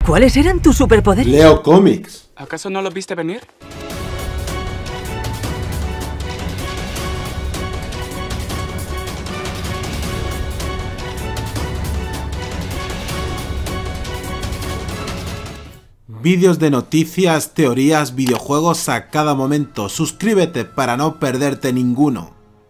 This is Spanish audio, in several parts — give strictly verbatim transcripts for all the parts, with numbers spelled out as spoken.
¿Cuáles eran tus superpoderes? Leo cómics. ¿Acaso no lo viste venir? Vídeos de noticias, teorías, videojuegos a cada momento. Suscríbete para no perderte ninguno.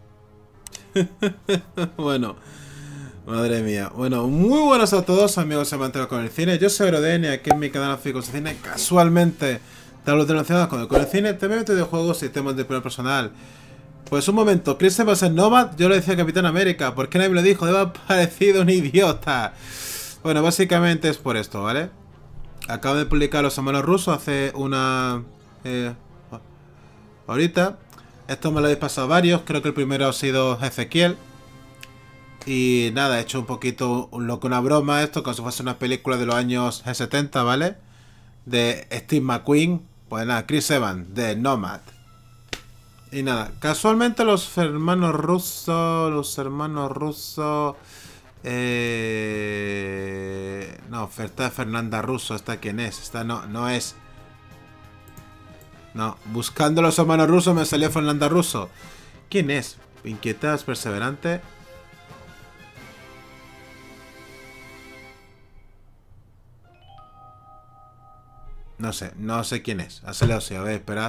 Bueno, madre mía. Bueno, muy buenos a todos, amigos amantes con el cine. Yo soy Aeroden y aquí en mi canal Ficos de Cine, casualmente, te hablo relacionados con el, con el cine, te meto de juegos y temas de primer personal. Pues un momento, Chris Evans en Nomad, yo le decía Capitán América. ¿Por qué nadie me lo dijo? Debe haber parecido un idiota. Bueno, básicamente es por esto, ¿vale? Acabo de publicar Los Hermanos Rusos hace una... Eh, ahorita. Esto me lo habéis pasado varios. Creo que el primero ha sido Ezequiel. Y nada, he hecho un poquito lo que una broma esto, como si fuese una película de los años setenta, ¿vale? De Steve McQueen. Pues nada, Chris Evans, de Nomad. Y nada, casualmente los hermanos rusos... Los hermanos rusos... Eh... No, esta Fernanda Russo, ¿esta quién es? Esta no, no es. No, buscando los hermanos rusos me salió Fernanda Russo. ¿Quién es? Inquieta, es perseverante. No sé, no sé quién es. Ha salido así, a ver, esperad.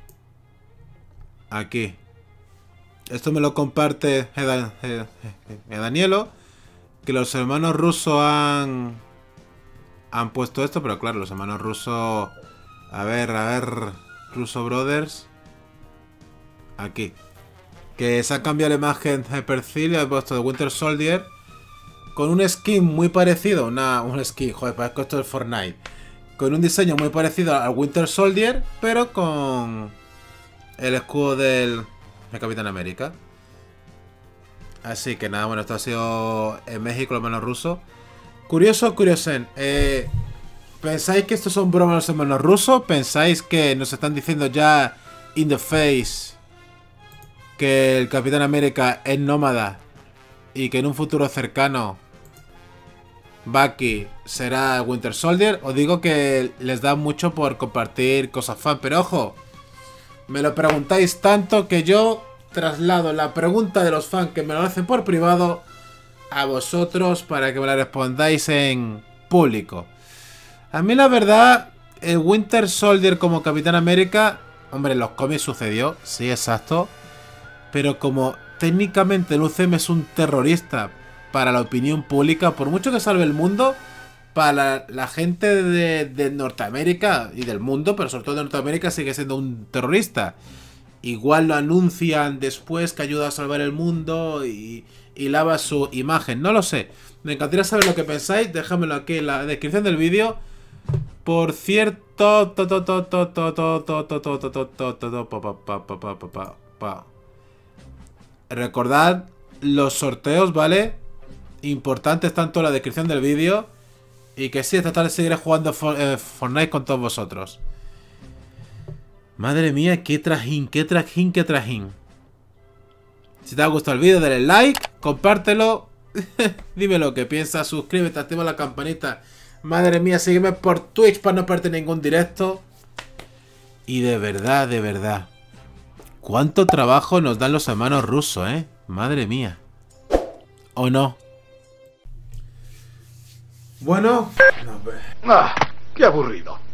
Aquí. Esto me lo comparte Eda, Eda, Eda, Danielo. Que los hermanos rusos han... Han puesto esto, pero claro, los hermanos rusos... A ver, a ver... Russo Brothers... Aquí. Que se ha cambiado la imagen de perfil y ha puesto de Winter Soldier. Con un skin muy parecido... Una, un skin, joder, parece esto del Fortnite. Con un diseño muy parecido al Winter Soldier, pero con... El escudo del... del Capitán América. Así que nada, bueno, esto ha sido en México, los hermanos rusos. Curioso, curiosen. Eh, ¿Pensáis que estos son bromas los hermanos rusos? ¿Pensáis que nos están diciendo ya in the face que el Capitán América es nómada y que en un futuro cercano Bucky será Winter Soldier? Os digo que les da mucho por compartir cosas fan, pero ojo, me lo preguntáis tanto que yo traslado la pregunta de los fans que me lo hacen por privado a vosotros para que me la respondáis en público. A mí la verdad, el Winter Soldier como Capitán América, hombre, en los cómics sucedió, sí, exacto, pero como técnicamente el U C M es un terrorista para la opinión pública, por mucho que salve el mundo, para la, la gente de, de Norteamérica y del mundo, pero sobre todo de Norteamérica, sigue siendo un terrorista. Igual lo anuncian después que ayuda a salvar el mundo y, y lava su imagen. No lo sé. Me encantaría saber lo que pensáis. Déjamelo aquí en la descripción del vídeo. Por cierto... Recordad los sorteos, ¿vale? Importantes tanto en la descripción del vídeo. Y que sí, esta tarde seguiré jugando Fortnite con todos vosotros. Madre mía, qué trajín, qué trajín, qué trajín. Si te ha gustado el vídeo, dale like, compártelo. Dime lo que piensas, suscríbete, activa la campanita. Madre mía, sígueme por Twitch para no perderte ningún directo. Y de verdad, de verdad, cuánto trabajo nos dan los hermanos rusos, ¿eh? Madre mía. ¿O no? Bueno. Ah, qué aburrido.